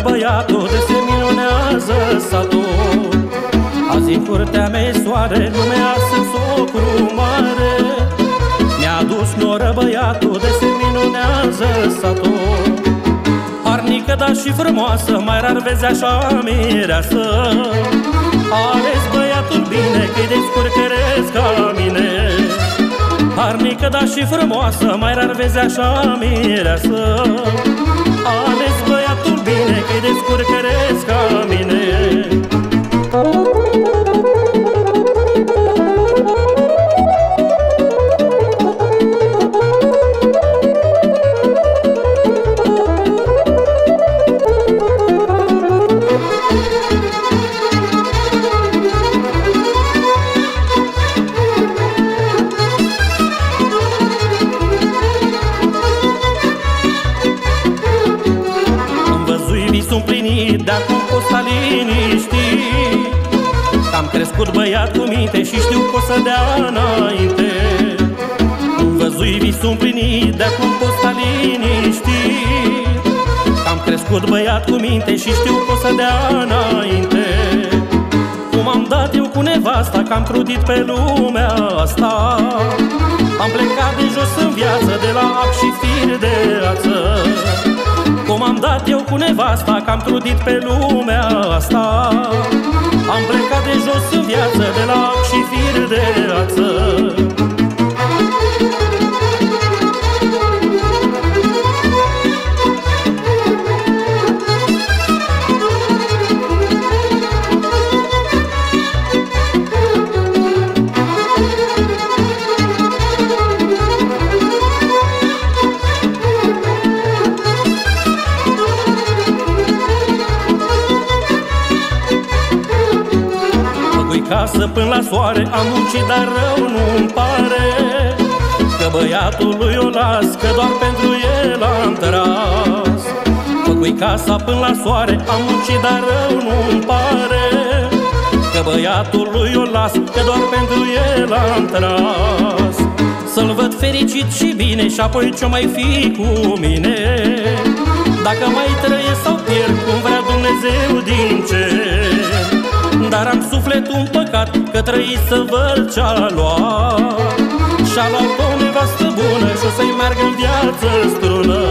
băiatul, de se minunează satul. Azi în curtea mea soare, lumea sunt socru mare. Mi-a adus noră băiatul, de se minunează satul. Harnică, dar și frumoasă, mai rar vezi așa mireasă. Ales băiatul bine, că-i descurcăresc ca mine. Harnică, dar și frumoasă, mai rar vezi așa mireasă. Ales băiatul bine, că-i descurcăresc ca mine. De-acum o să liniști, am crescut băiat cu minte și știu că o să dea înainte. Îmi văzui visul împlinit, de-acum o să liniști, am crescut băiat cu minte și știu că o să dea înainte. Cum am dat eu cu nevasta, că am trudit pe lumea asta, am plecat de jos în viață, de la ap și fir de ață. Cum am dat eu cu nevasta, că am trudit pe lumea asta, am plecat de jos în viață, de la ap și fir de ață. Casă până la soare, am muncit, dar rău nu-mi pare, că băiatul lui o las, că doar pentru el am tras. Făcui casa până la soare, am muncit, dar rău nu-mi pare, că băiatul lui o las, că doar pentru el am tras. Să-l văd fericit și bine și apoi ce-o mai fi cu mine, dacă mai trăiesc sau pierd, cum vrea Dumnezeu din cer. Dar am sufletul împăcat, că trăi să văd ce-a luat, și-a luat o nevastă bună și o să-i meargă în viață strună.